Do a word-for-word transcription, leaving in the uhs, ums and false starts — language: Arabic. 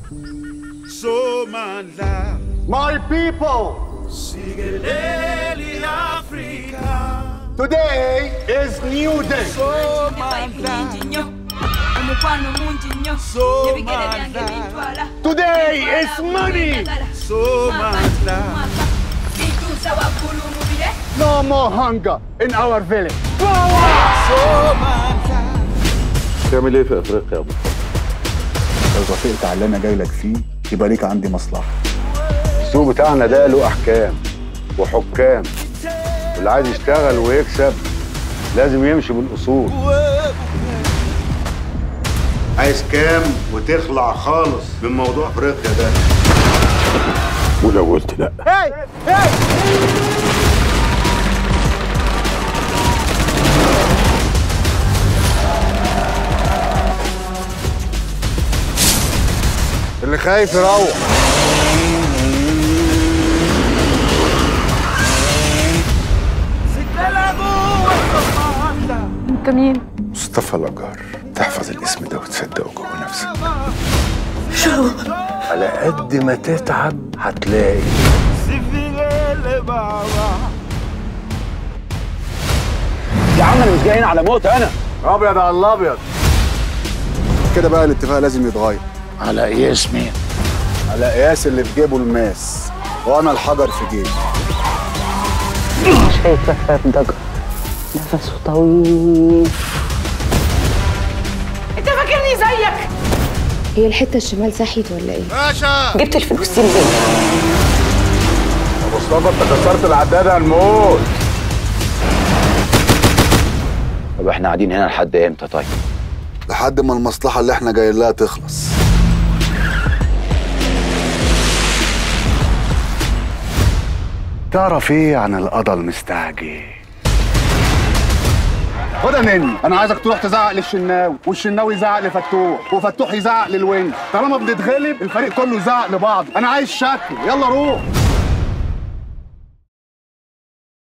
My people, today is new day. Today is money. No more hunger in our village. تعمل ايه في افريقيا يا ابو؟ لو وافقت على اللي انا جاي لك فيه يبقى ليك عندي مصلحه. السوق بتاعنا ده له احكام وحكام، واللي عايز يشتغل ويكسب لازم يمشي بالاصول. عايز كام وتخلع خالص من موضوع افريقيا ده. ولو قلت لا هاي هاي اللي خايف يروح. انت مين؟ مصطفى الأجار. تحفظ الاسم ده وتصدقه جوه نفسك. شو؟ على قد ما تتعب هتلاقي. يا عم انا مش جاي هنا على موت انا. ابيض على الابيض. كده بقى الاتفاق لازم يتغير. على قياس مين؟ على قياس اللي في جيبه الماس، وانا الحجر في جيبي. شايفه فاب ضجر نفسه طويل. انت فاكرني زيك؟ هي الحته الشمال صحيت ولا ايه؟ باشا جبت الفلوس دي منين؟ يا مصطفى انت كسرت العداد هنموت. طب احنا قاعدين هنا لحد امتى طيب؟ لحد ما المصلحه اللي احنا جايين لها تخلص. تعرف ايه عن القضا المستعجل؟ خدها مني، انا عايزك تروح تزعق للشناوي، والشناوي يزعق لفتوح، وفتوح يزعق للونج. طالما بنتغلب الفريق كله يزعق لبعض. انا عايز شكل، يلا روح.